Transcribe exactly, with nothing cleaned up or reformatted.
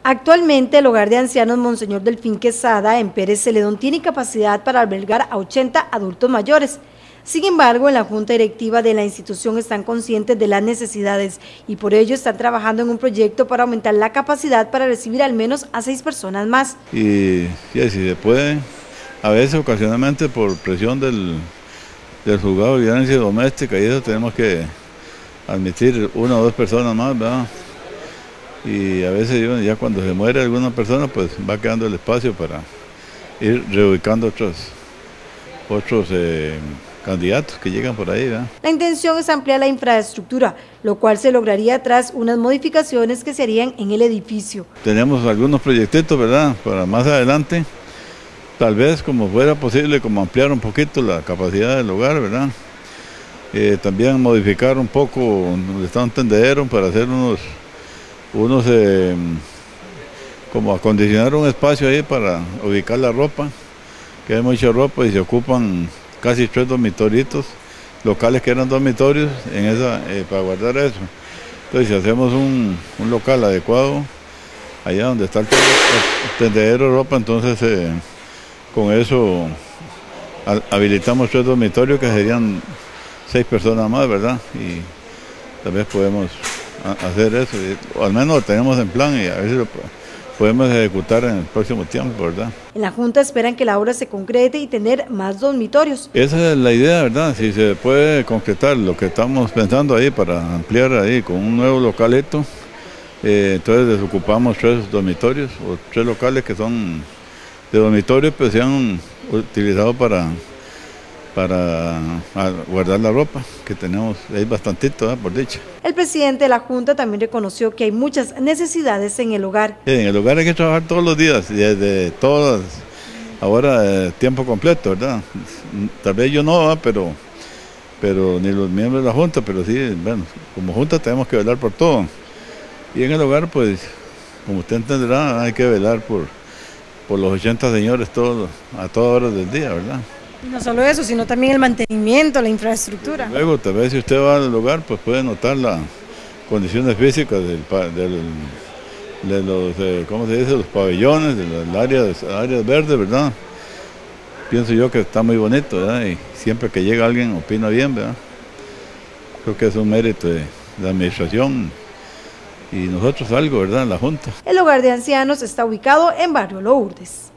Actualmente el hogar de ancianos Monseñor Delfín Quesada en Pérez Celedón tiene capacidad para albergar a ochenta adultos mayores. Sin embargo, en la junta directiva de la institución están conscientes de las necesidades y por ello están trabajando en un proyecto para aumentar la capacidad para recibir al menos a seis personas más. Y, y si se puede, a veces ocasionalmente por presión del, del juzgado de violencia doméstica y eso tenemos que admitir una o dos personas más, ¿verdad? Y a veces ya cuando se muere alguna persona pues va quedando el espacio para ir reubicando otros, otros eh, candidatos que llegan por ahí, ¿verdad? La intención es ampliar la infraestructura, lo cual se lograría tras unas modificaciones que se harían en el edificio. Tenemos algunos proyectitos, ¿verdad?, para más adelante, tal vez como fuera posible, como ampliar un poquito la capacidad del hogar, ¿verdad? Eh, también modificar un poco donde está un tendedero para hacer unos, unos eh, como acondicionar un espacio ahí para ubicar la ropa, que hay mucha ropa y se ocupan casi tres dormitorios locales que eran dormitorios en esa, eh, para guardar eso. Entonces si hacemos un, un local adecuado, allá donde está el tendedero de ropa, entonces eh, con eso habilitamos tres dormitorios que serían seis personas más, ¿verdad? Y tal vez podemos hacer eso, o al menos lo tenemos en plan y a ver si lo podemos ejecutar en el próximo tiempo, ¿verdad? En la Junta esperan que la obra se concrete y tener más dormitorios. Esa es la idea, ¿verdad? Si se puede concretar lo que estamos pensando ahí para ampliar ahí con un nuevo localeto, eh, entonces desocupamos tres dormitorios o tres locales que son de dormitorios, pero se han utilizado para para guardar la ropa, que tenemos, hay bastantito, ¿eh? Por dicha. El presidente de la Junta también reconoció que hay muchas necesidades en el hogar. En el hogar hay que trabajar todos los días, desde todas, ahora eh, tiempo completo, ¿verdad? Tal vez yo no, ¿verdad? pero pero ni los miembros de la Junta, pero sí, bueno, como Junta tenemos que velar por todo. Y en el hogar, pues, como usted entenderá, hay que velar por, por los ochenta señores todos, a todas horas del día, ¿verdad? No solo eso, sino también el mantenimiento, la infraestructura. Luego, tal vez si usted va al lugar, pues puede notar las condiciones físicas del, del, de los, eh, ¿cómo se dice?, los pabellones, de las áreas, áreas verdes, ¿verdad? Pienso yo que está muy bonito, ¿verdad? Y siempre que llega alguien opina bien, ¿verdad? Creo que es un mérito de la administración y nosotros algo, ¿verdad?, la Junta. El hogar de ancianos está ubicado en Barrio Lourdes.